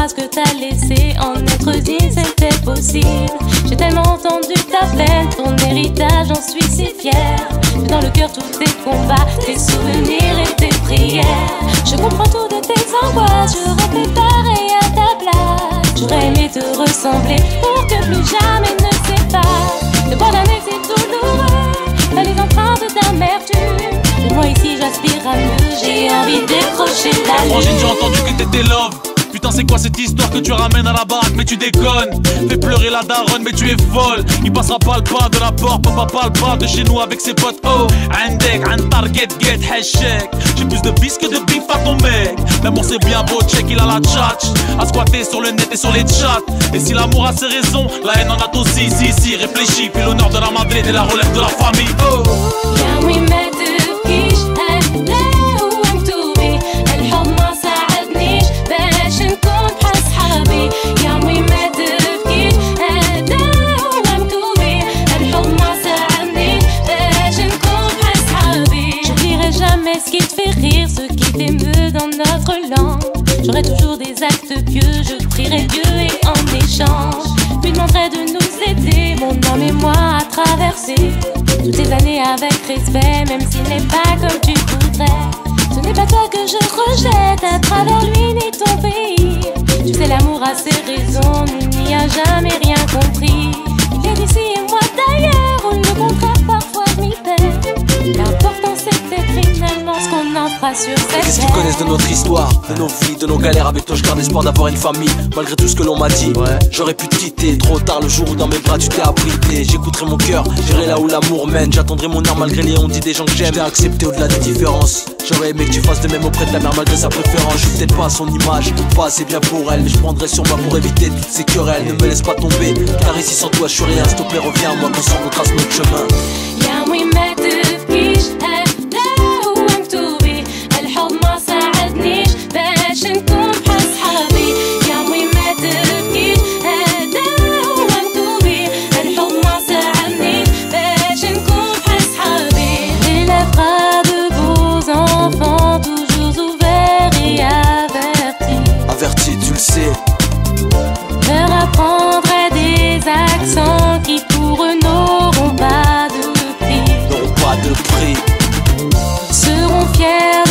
crois ce que t'as laissé. En être digne c'était possible. J'ai tellement entendu ta peine, ton héritage, j'en suis si fière. J'ai dans le cœur tous tes combats, tes souvenirs et tes prières. Je comprends tout de tes angoisses, j'aurais fait pareil à ta place. J'aurais aimé te ressembler pour que plus jamais ne sépare. Le bord d'un mec c'est douloureux, t'as les empreintes d'amertume. Et moi ici j'aspire à mieux, j'ai envie de décrocher la lune. Frangine, j'ai entendu que t'étais love. Putain c'est quoi cette histoire que tu ramènes à la baraque? Mais tu déconnes. Fais pleurer la daronne mais tu es folle. Il passera pas le pas de la porte, papa pas le pas de chez nous avec ses potes. Oh, عندك عند target get hashtag. J'ai plus de bis que de bif à ton mec. L'amour c'est bien beau, check il a la tchatch. À squatter sur le net et sur les chats. Et si l'amour a ses raisons, la haine en a aussi. Si, réfléchis, puis l'honneur de la Madrid et la relève de la famille. Oh يا وي ماتبكيش هلا ومكتوبي الحب ما ساعدنيش باش نكون بحال صحابي. يا وي ماتبكيش هلا ومكتوبي الحب ما ساعدنيش باش نكون بحال صحابي. J'oublierai jamais ce qui te fait rire, ce qui t'émeut dans notre langue. J'aurai toujours des actes pieux, je prierai Dieu et en échange lui demanderai de nous aider, mon homme et moi, à traverser toutes ces années avec respect, même s'il n'est pas comme tu voudrais. Ce n'est pas toi que je rejette, à travers lui ni ton pays. Tu sais l'amour a ses raisons, il n'y a jamais rien compris. Il est d'ici et moi d'ailleurs, ou le contraire parfois m'y perd. L'important c'est d'être finalement ce qu'on en fera sur cette terre. Qu'est-ce qu'ils connaissent de notre histoire, de nos vies, de nos galères? Avec toi je garde espoir d'avoir une famille, malgré tout ce que l'on m'a dit. J'aurais pu te quitter trop tard le jour où dans mes bras tu t'es abrité. J'écouterai mon cœur, j'irai là où l'amour mène. J'attendrai mon heure malgré les on-dit des gens que j'aime. Je t'ai accepté au-delà des différences. J'aurais aimé que tu fasses de même auprès de ta mère malgré sa préférence. Je suis peut-être pas à son image, pas assez bien pour elle, mais je prendrai sur moi pour éviter toutes ces querelles. Ne me laisse pas tomber, car ici sans toi je suis rien. S'il te plaît reviens à moi qu'ensemble on trace notre chemin. يا وي ماتبكيش هلا ومكتوبي الحب ما ساعدنيش باش نكون بحال صحابي. يا وي ماتبكيش هلا ومكتوبي الحب ما ساعدنيش باش نكون بحال صحابي. Élèvera de beaux enfants toujours ouverts et avertis. Averti, tu le sais. Leur apprendrai des accents qui pour eux n'auront pas de prix. N'auront pas de prix. Seront fiers